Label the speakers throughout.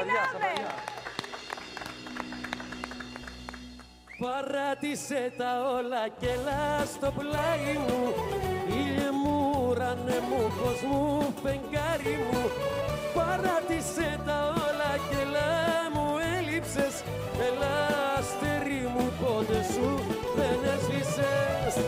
Speaker 1: Σαβαριά.
Speaker 2: Παράτησε τα όλα και έλα στο πλάι μου. Ήλιε μου, ουρανέ μου, φως μου, φεγγάρι μου. Παράτησε τα όλα και έλα μου έλειψες. Έλα αστέρι μου, πότε σου δεν έσβησες.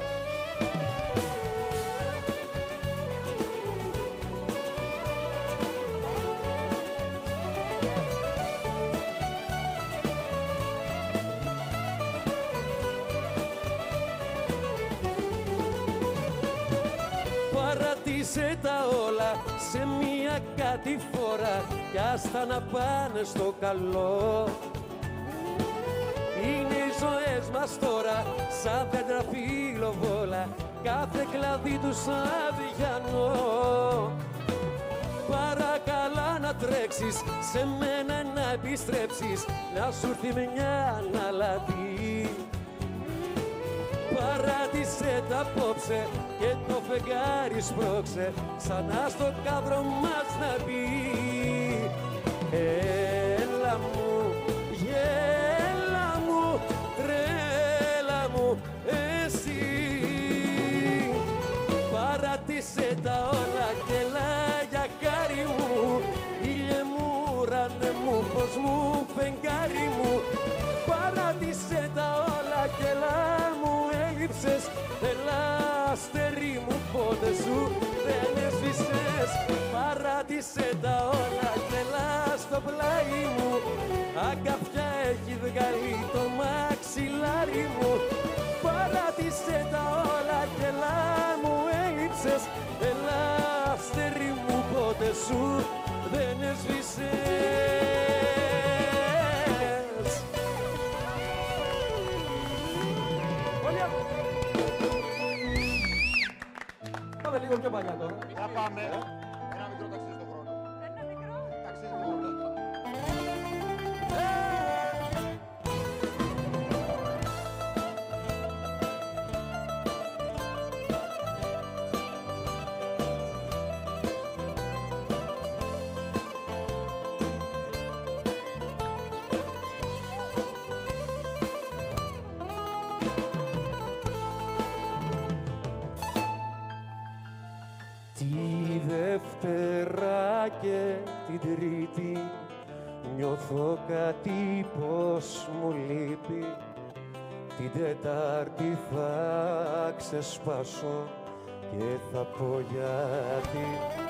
Speaker 2: Παράτησε τα όλα σε μία κατηφόρα κι άστα να πάνε στο καλό. Είναι οι ζωές μας τώρα σαν δέντρα φιλοβόλα, κάθε κλαδί τους αδιανό. Παρακαλά να τρέξεις, σε μένα να επιστρέψεις, να σου έρθει μια αναλατή. Παράτησε τα απόψε και το φεγγάρι σπρώξε, ξανά στο κάδρο μας να μπει. Έλα μου, γέλα μου, τρέλα μου, εσύ. Παράτησε τα όλα και έλα για χάρη μου. Ήλιε μου, ουρανέ μου, φως μου, φεγγάρι μου. Παράτησε τα όλα και έλα μου έλειψες. Έλα αστέρι μου, πότε σου δεν έσβησες. Παράτησε τα όλα και έλα στο πλάι μου. Αγκαθιά έχει βγάλει το μαξιλάρι μου. Παράτησε τα όλα και έλα μου έλειψες. Έλα αστέρι μου, πότε σου δεν έσβησες.
Speaker 1: Πάμε λίγο πιο παλιά τώρα.
Speaker 3: Να πάμε. Ένα μικρό ταξίδι στον χρόνο.
Speaker 1: Ένα μικρό.
Speaker 3: Ταξίδι στον χρόνο.
Speaker 2: Τη Δευτέρα και την Τρίτη νιώθω κάτι πως μου λείπει. Την Τετάρτη θα ξεσπάσω και θα πω γιατί.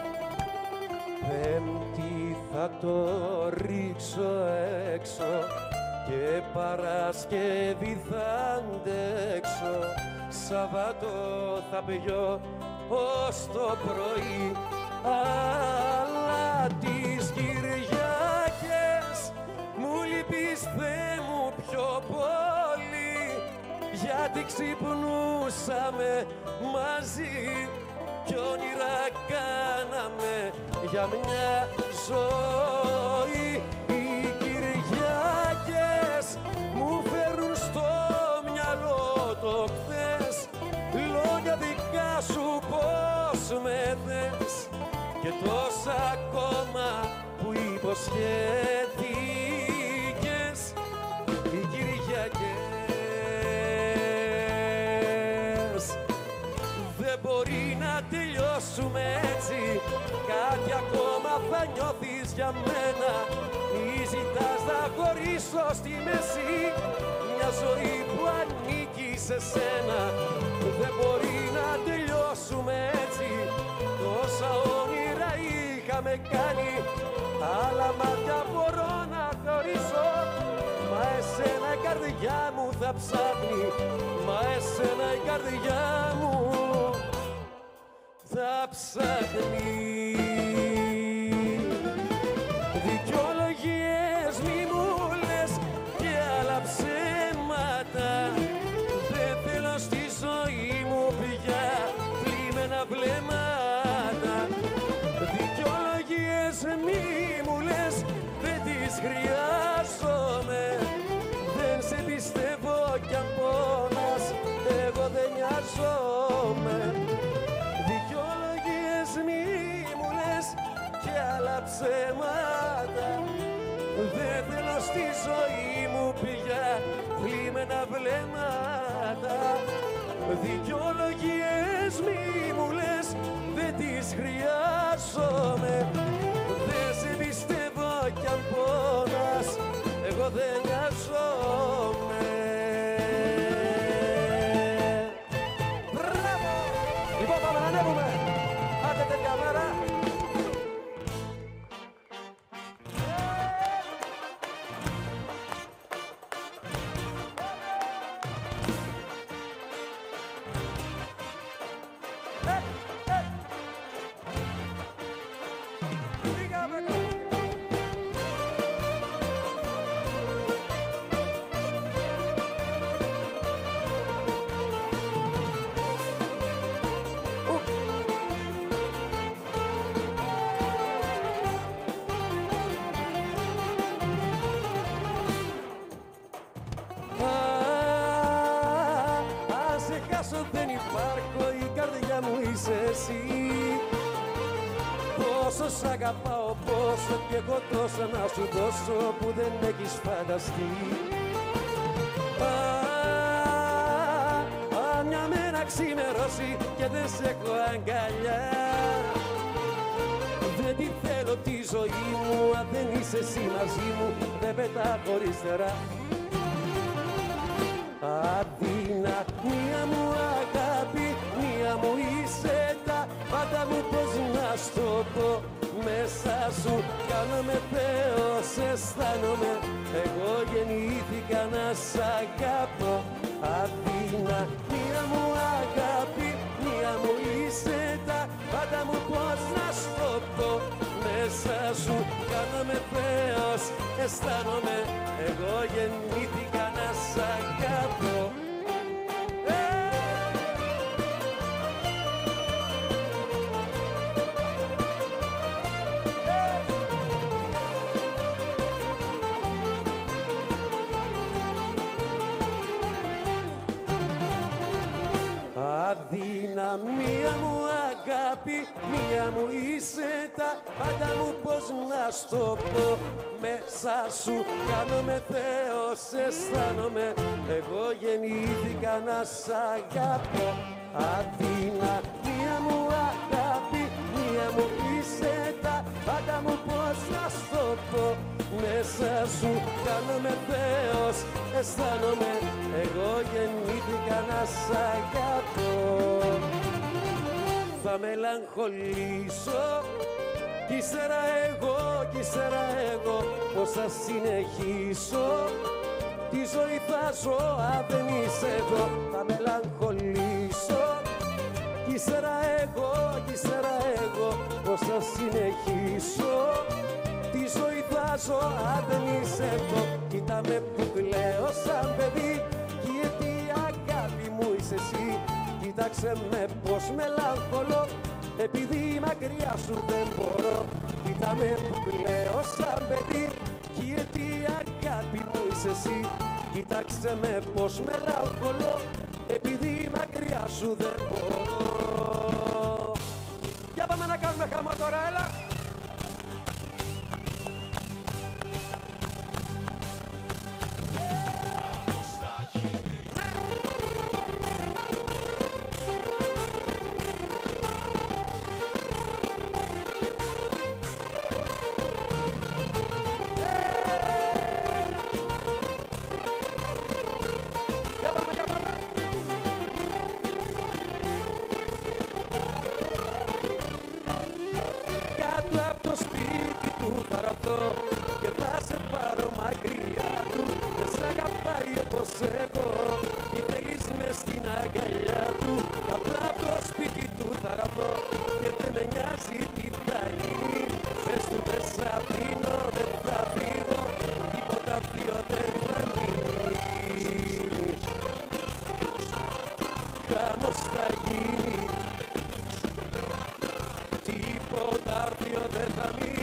Speaker 2: Πέμπτη θα το ρίξω έξω και Παρασκευή θα αντέξω. Σαββάτο θα πιω ως το πρωί, αλλά τις Κυριακές μου λείπεις, Θεέ μου, πιο πολύ, γιατί ξυπνούσαμε μαζί κι όνειρα κάναμε για μια ζωή. Οι Κυριακές μου φέρνουν στο μυαλό το χθες, λόγια δικά σου πως με θες και τόσα ακόμα που υποσχέθηκες. Οι Κυριακές δεν μπορεί να τελειώσουμε έτσι, κάτι ακόμα θα νιώθεις για μένα. Μη ζητάς να χωρίσω στη μέση μια ζωή που ανήκει σε σένα. Δεν μπορεί να τελειώσουμε έτσι, τόσα όνειρα είχαμε κάνει, άλλα μάτια μπορώ να χωρίσω. Μα εσένα η καρδιά μου θα ψάχνει, μα εσένα η καρδιά μου θα ψάχνει. Δικαιολογίες μη μου λες και άλλα ψέματα, δεν θέλω στη ζωή μου πια πλημμένα βλέμματα. Δικαιολογίες μη μου λες, δεν τις χρειάζομαι, δεν σε πιστεύω κι αν πόνας, εγώ δεν νοιάζομαι. Δικαιολογίες μη μου λες και άλλα ψέματα, Δεν θέλω στη ζωή μου πια θλιμμένα βλέμματα. Δικαιολογίες μη μου λες, δεν τις χρειάζομαι. Δεν σε πιστεύω κι αν πόνας, εγώ δεν νοιάζομαι.
Speaker 1: Μπράβο! Λοιπόν, πάμε να ανέβουμε. Άντε τέτοια μέρα.
Speaker 2: Αν σε χάσω δεν υπάρχω, η καρδιά μου είσαι εσύ. Πόσο σ' αγαπάω, πόσο κι εγώ τόσο να σου δώσω που δεν έχεις φανταστεί. Αν μια μέρα ξημερώσει και δεν σε έχω αγκαλιά, δεν τη θέλω τη ζωή μου, αν δεν είσαι εσύ μαζί μου, δεν πετά χωριστερά. Αδυναμία μου αγάπη, μία μου είσαι τα πάντα μου, πώς να στο πω. Μέσα σου κάνομαι Θεός, αισθάνομαι, εγώ γεννήθηκα να σ' αγαπώ. Αδυναμία μου αγάπη, μία μου είσαι τα πάντα μου, πώς να στο πω. Μέσα σου κάνομαι Θεός, αισθάνομαι, εγώ γεννήθηκα να σ' αγαπώ. Αδυναμία μου αγάπη, μία μου είσαι τα πάντα μου, πώς να στο πω. Μέσα σου κάνομαι Θεός, αισθάνομαι, εγώ γεννήθηκα να σ' αγαπώ. Αδυναμία μου αγάπη, μία μου είσαι τα πάντα μου, πώς να στο πω. Μέσα σου κάνομαι Θεός, αισθάνομαι, εγώ γεννήθηκα να σ' αγαπώ. Θα μελαγχολήσω κι ύστερα εγώ πώς θα συνεχίσω. Τη ζωή θα ζω αν δεν είσαι εδώ. Θα μελαγχολήσω κι ύστερα εγώ πώς θα συνεχίσω. Τη ζωή θα ζω αν δεν είσαι εδώ. Κοίτα με που κλαίω σαν παιδί, κι γιατί αγάπη μου είσαι εσύ. Κοίταξε με πως μελαγχολώ, επειδή μακριά σου δεν μπορώ. Κοίτα με που κλαίω σαν παιδί, κι γιατί αγάπη μου είσαι εσύ. Κοίταξε με πως μελαγχολώ, επειδή μακριά σου δεν μπορώ.
Speaker 1: Για πάμε να κάνουμε χαμό τώρα, έλα.
Speaker 2: Και θα σε πάρω μακριά του, δεν σ' αγαπάει όπως εγώ. Τι θέλεις μες στην αγκαλιά του, απλά από το σπίτι του θα έρθω. Και δεν με νοιάζει τι θα γίνει, πες του δεν σ' αφήνω, δεν θα φύγω, τίποτα πιο δεν θα γίνει. Χαμός θα γίνει, τίποτα πιο δεν θα μείνει.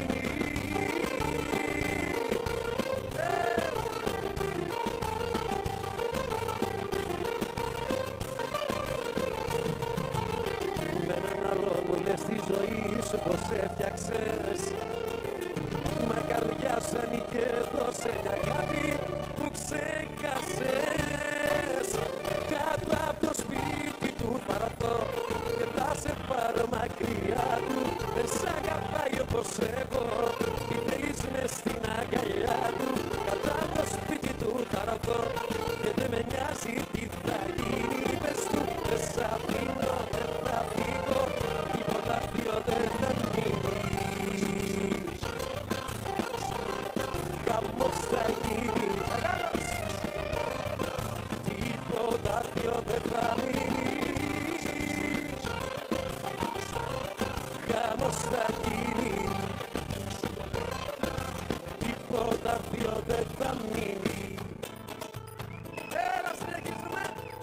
Speaker 2: Στη ζωή σου πως έφτιαξες, μα καρδιά ανήκε δώσε μια αγάπη που ξέχασες. Κάτω απ' το σπίτι του θα έρθω και θα σε πάρω μακριά του. Δεν σ' αγαπάει όπως εγώ, τι θέλεις μες στην αγκαλιά του. Κάτω απ' το σπίτι του θα έρθω και δεν με νοιάζει τι θα γίνει. Πες του δεν σ' αφήνω, δεν θα φύγω, τίποτα πιο δεν θα μείνει. Χαμός θα γίνει, τίποτα πιο δεν θα μείνει. Χαμός θα γίνει, τίποτα πιο δεν θα μείνει. Έλα, συνεχίζουμε.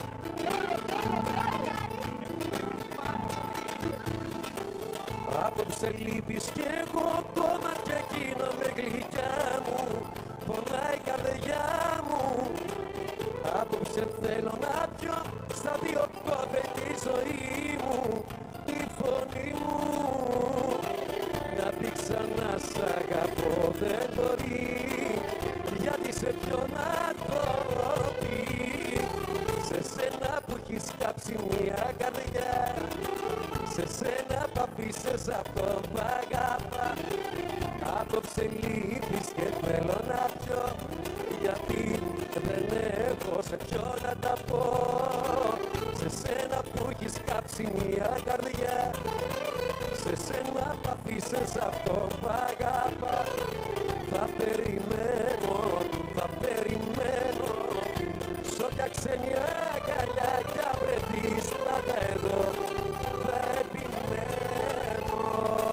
Speaker 2: Απόψε λείπεις κι εγώ ακόμα κι εκείνο με γλυκιά μου. Πονάει η καρδιά μου. Απόψε θέλω να πιω στα δύο πόδια τη ζωή μου, τη φωνή μου. Να πει ξανά σ' αγαπώ δεν μπορεί, γιατί σε ποιον να το πει. Σε σένα που έχεις κάψει μια καρδιά, σε σένα που αφήσες αυτό που αγάπα. Απόψε λείπεις και θέλω να πιω, γιατί δεν έχω σε ποιον να τα πω. Σε σένα που έχεις κάψει μια καρδιά, σε σένα που αφήσες αυτό που αγάπα. Θα περιμένω, θα περιμένω, σ' όποια ξένη αγκαλιά κι αν βρεθείς πάντα εδώ θα επιμένω.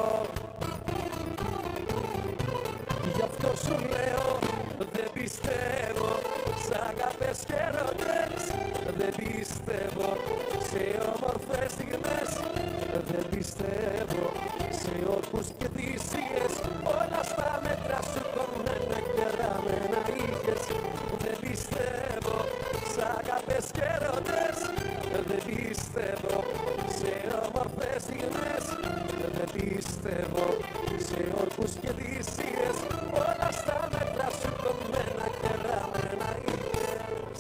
Speaker 2: Γι' αυτό σου λέω δεν πιστεύω σ' αγάπες και ερωτές, δεν πιστεύω σε όμορφες στιγμές, δεν πιστεύω σε όρκους και θυσίες, όλα στα μέτρα σου κομμένα και ραμμένα είχες. Δεν πιστεύω σ' αγάπες και ερωτές, δεν πιστεύω σε όμορφες στιγμές, δεν πιστεύω σε όρκους και θυσίες, όλα στα μέτρα σου κομμένα και ραμμένα είχες.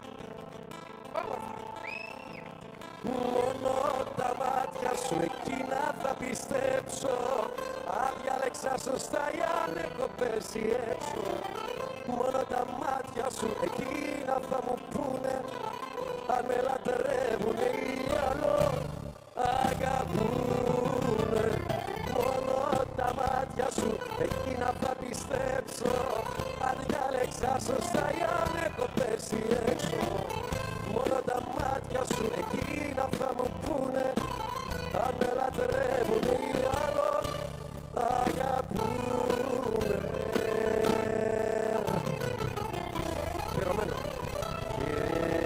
Speaker 2: Μόνο τα μάτια σου εκείνα θα πιστέψω, αν διάλεξα σωστά ή αν έχω πέσει έξω. Μόνο τα μάτια σου εκείνα θα μου πούνε αν με λατρεύουνε ή άλλο αγαπούνε. Μόνο τα μάτια σου εκείνα θα πιστέψω, αν διάλεξα σωστά ή αν έχω πέσει έξω. Μόνο τα μάτια σου εκείνα θα μου πούνε αν με λατρεύουνε ή άλλο αγαπούνε. Πυρωμένο. Και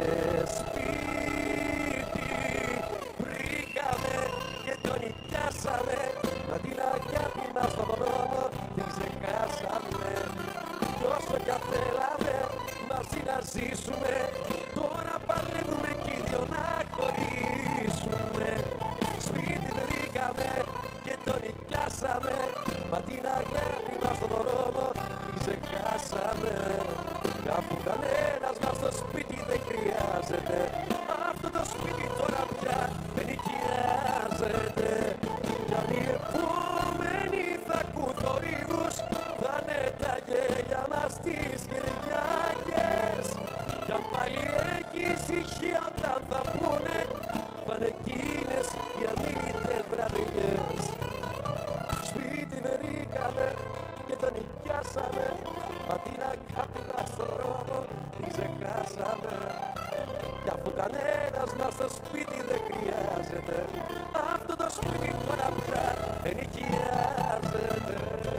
Speaker 2: σπίτι βρήκαμε και το νοικιάσαμε, μα την αγάπη μας στον δρόμο την ξεχάσαμε. Τόσο κι αν θέλαμε μαζί να ζήσουμε, τώρα παλεύουμε κι οι δυο να χωρίσουμε. Σπίτι βρήκαμε και το νοικιάσαμε, μα την αγάπη μας στον δρόμο την ξεχάσαμε. Κάπου κανένας μας στο σπίτι δεν χρειάζεται, αυτό το σπίτι τώρα πια δεν νοικιάζεται. Κι αν οι επόμενοι θα ακούν θορύβους, θα είναι τα γέλια μας τις Κυριακές. Κι αν πάλι έχει ησυχία όταν θα πούνε, θα είναι εκείνες οι αλήθειες βραδιές. Σπίτι βρήκαμε και το νοικιάσαμε, μα την αγάπη μας στον δρόμο την ξεχάσαμε. Κι αφού κανένας μας στο σπίτι δεν χρειάζεται, αυτό το σπίτι τώρα πια δεν νοικιάζεται.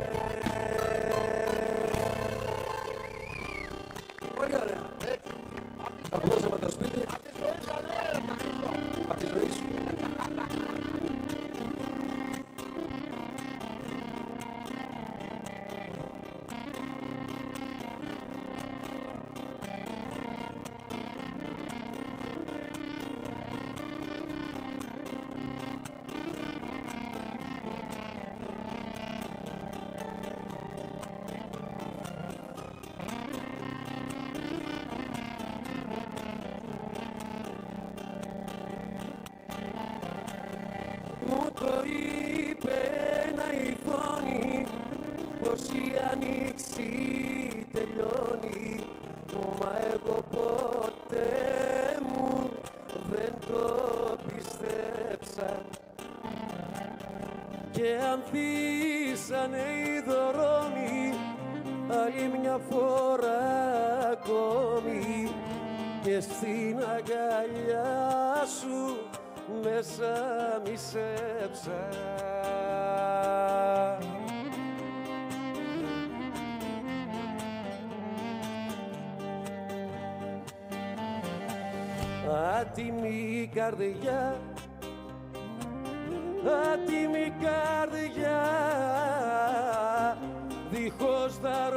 Speaker 2: Πολύ ωραία. Απλώσαμε το σπίτι απ' τη ζωή σου. πως η άνοιξη τελειώνει, μα εγώ ποτέ μου δεν το πίστεψα. Και ανθίσανε οι δρόμοι άλλη μια φορά ακόμη, και στην αγκαλιά σου μέσα μισέψα. Άτιμη καρδιά, άτιμη καρδιά, δίχως να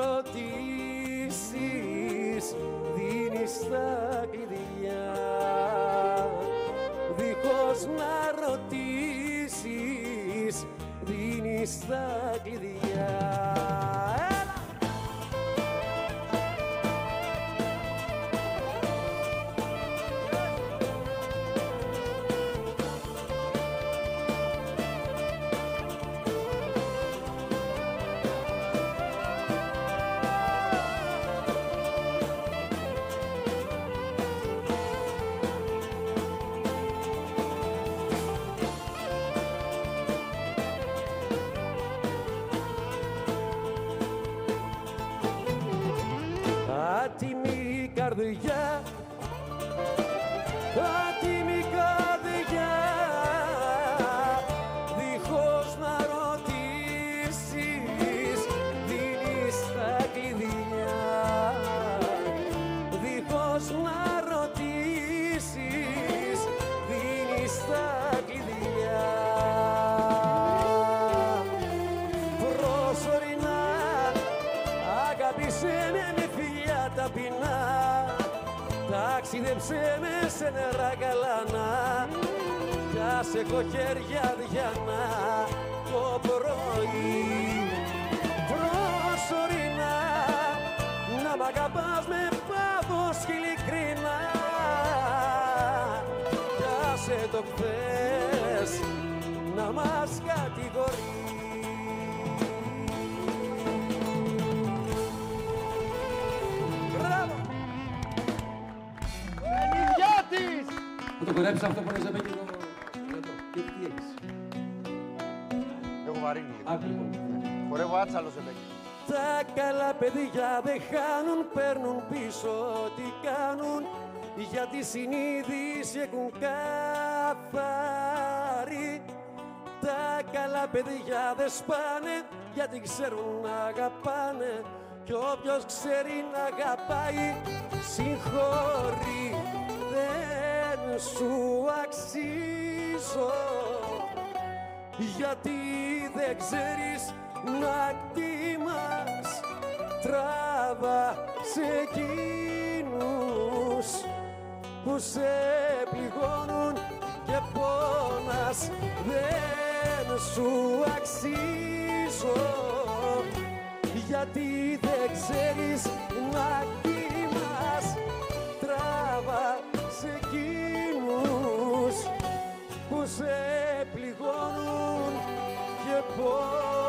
Speaker 2: ρωτήσεις δίνεις τα κλειδιά, δίχως να ρωτήσεις δίνεις τα κλειδιά. Άτιμη καρδιά, άτιμη καρδιά, δίχως να ρωτήσεις δίνεις τα κλειδιά, δίχως να ρωτήσεις δίνεις τα κλειδιά. Προσωρινά αγάπησέ με ταπεινά, ταξίδεψε με σε νερά γαλανά, κι ας έχω χέρια διανά το πρωί. Προσωρινά να μ' αγαπάς με πάθος και ειλικρινά, κι άσε το χθες να μας κατηγορεί.
Speaker 1: Θα το κορέψεις αυτό που είναι Ζεμπέκη εδώ. Τι έχεις?
Speaker 3: Έχω βαρύνει λίγο.
Speaker 1: Άκου λοιπόν.
Speaker 3: Χορεύω άτσαλο Ζεμπέκη.
Speaker 2: Τα καλά παιδιά δεν χάνουν, παίρνουν πίσω ό,τι κάνουν, για τη συνείδηση έχουν καθάρει. Τα καλά παιδιά δεν σπάνε, γιατί ξέρουν να αγαπάνε, κι όποιος ξέρει να αγαπάει συγχωρεί. Δεν σου αξίζω, γιατί δεν ξέρεις να κτιμάς. Τράβα σε εκείνους που σε πληγώνουν και πόνας. Δεν σου αξίζω, γιατί δεν ξέρεις να κτιμάς. Τράβα σε εκείνους που σε πληγώνουν και πόνας.